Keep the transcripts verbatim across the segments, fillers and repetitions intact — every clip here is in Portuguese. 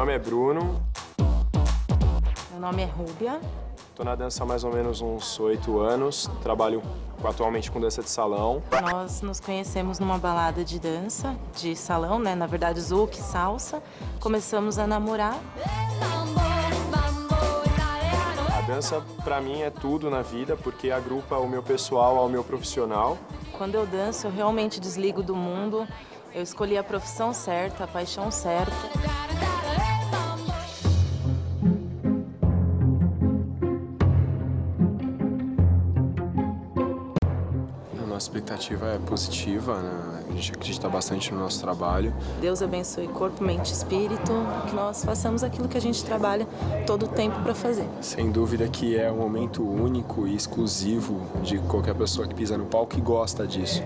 nome é Bruno. Meu nome é Rúbia. Tô na dança há mais ou menos uns oito anos. Trabalho atualmente com dança de salão. Nós nos conhecemos numa balada de dança, de salão, né? Na verdade, zouk, salsa. Começamos a namorar. A dança, pra mim, é tudo na vida, porque agrupa o meu pessoal ao meu profissional. Quando eu danço, eu realmente desligo do mundo. Eu escolhi a profissão certa, a paixão certa. A nossa expectativa é positiva, né? A gente acredita bastante no nosso trabalho. Deus abençoe corpo, mente e espírito, que nós façamos aquilo que a gente trabalha todo o tempo para fazer. Sem dúvida que é um momento único e exclusivo de qualquer pessoa que pisa no palco e gosta disso.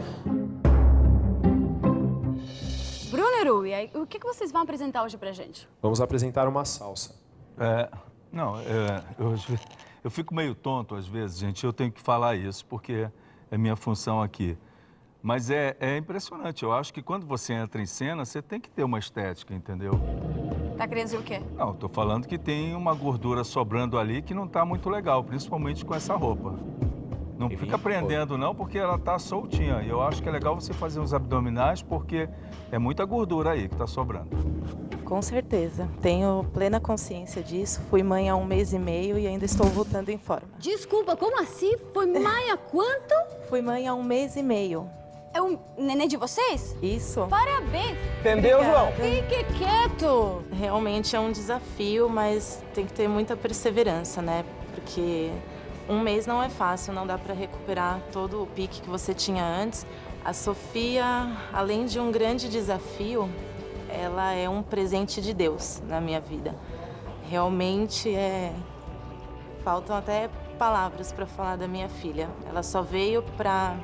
Bruno e Rui, o que vocês vão apresentar hoje pra gente? Vamos apresentar uma salsa. É, não, é, eu, eu fico meio tonto às vezes, gente, eu tenho que falar isso, porque é minha função aqui. Mas é, é impressionante, eu acho que quando você entra em cena, você tem que ter uma estética, entendeu? Tá querendo dizer o quê? Não, tô falando que tem uma gordura sobrando ali que não tá muito legal, principalmente com essa roupa. Não E fica vim, prendendo não, porque ela tá soltinha. E eu acho que é legal você fazer uns abdominais, porque é muita gordura aí que tá sobrando. Com certeza. Tenho plena consciência disso. Fui mãe há um mês e meio e ainda estou voltando em forma. Desculpa, como assim? Foi mãe há quanto? Fui mãe há um mês e meio. É um neném de vocês? Isso. Parabéns! Entendeu, Obrigada. João? Fique quieto! Realmente é um desafio, mas tem que ter muita perseverança, né? Porque um mês não é fácil, não dá para recuperar todo o pique que você tinha antes. A Sofia, além de um grande desafio, ela é um presente de Deus na minha vida. Realmente é... faltam até palavras para falar da minha filha. Ela só veio para...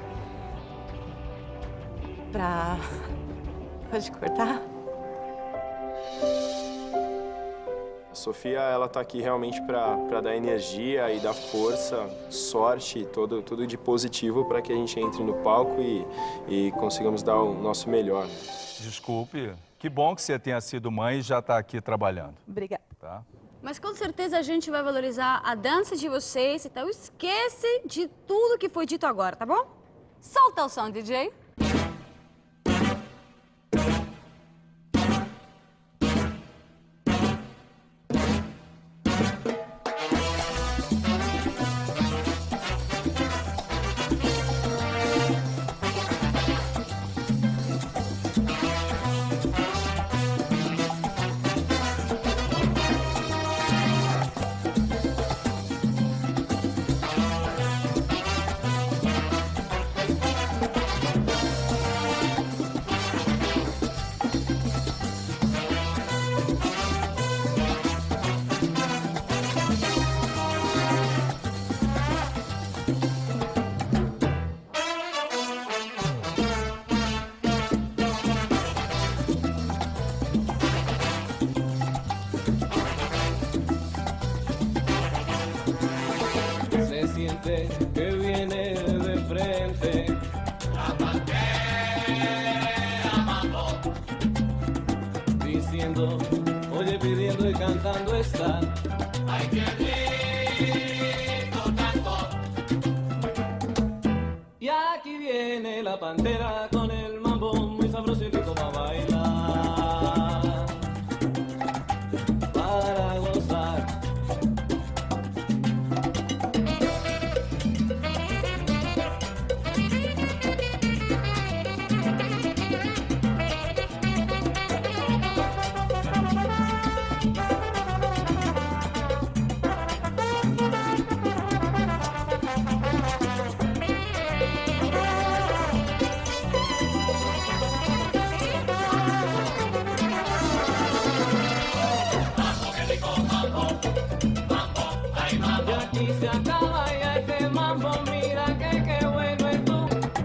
para... Pode cortar? A Sofia, ela tá aqui realmente para dar energia e dar força, sorte, todo, tudo de positivo para que a gente entre no palco e, e consigamos dar o nosso melhor. Desculpe, que bom que você tenha sido mãe e já está aqui trabalhando. Obrigada. Tá? Mas com certeza a gente vai valorizar a dança de vocês, então esquece de tudo que foi dito agora, tá bom? Solta o som, D J. Que viene de frente. La pantera mambo. Diciendo, oye, pidiendo y cantando está. Ay, qué rico tanto. Y aquí viene la pantera con el mambo muy sabroso y rico para bailar. Para gozar. Y se acaba ya este mambo, mira que qué bueno es tú.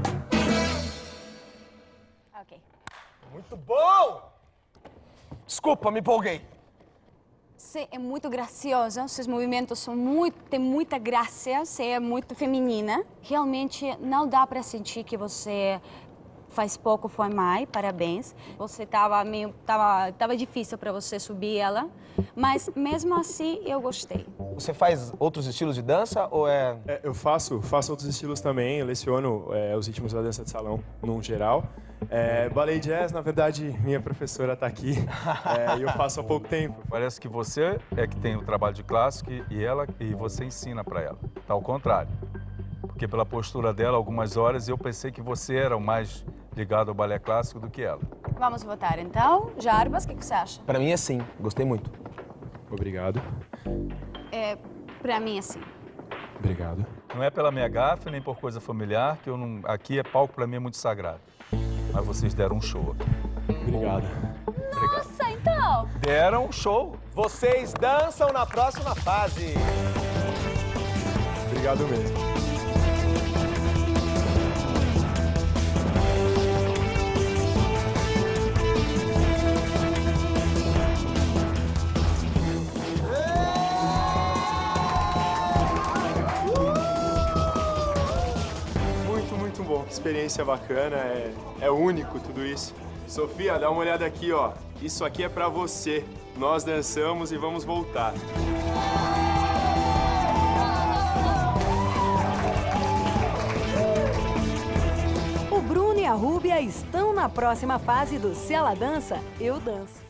Ok. Muito bom! Desculpa, me empolguei. Você é muito graciosa, seus movimentos são muito, tem muita graça, você é muito feminina. Realmente não dá para sentir que você faz pouco foi mãe, parabéns. Você tava meio, tava, tava difícil para você subir ela, mas mesmo assim eu gostei. Você faz outros estilos de dança ou é... É, eu faço, faço outros estilos também, eu leciono é, os ritmos da dança de salão, num geral. É, ballet jazz, na verdade, minha professora está aqui é, e eu faço há pouco tempo. Parece que você é que tem o trabalho de clássico e ela e você ensina para ela. Tá ao contrário. Porque pela postura dela, algumas horas, eu pensei que você era o mais ligado ao balé clássico do que ela. Vamos votar então. Jarbas, o que, que você acha? Pra mim é sim, gostei muito. Obrigado. É, pra mim, assim. Obrigado. Não é pela minha gafe, nem por coisa familiar, que eu não... aqui é palco para mim é muito sagrado. Mas vocês deram um show aqui. Obrigado. Nossa, então! Deram um show. Vocês dançam na próxima fase. Obrigado mesmo. Bom, que experiência bacana, é, é único tudo isso. Sofia, dá uma olhada aqui, ó. Isso aqui é pra você. Nós dançamos e vamos voltar. O Bruno e a Rúbia estão na próxima fase do Se Ela Dança, Eu Danço.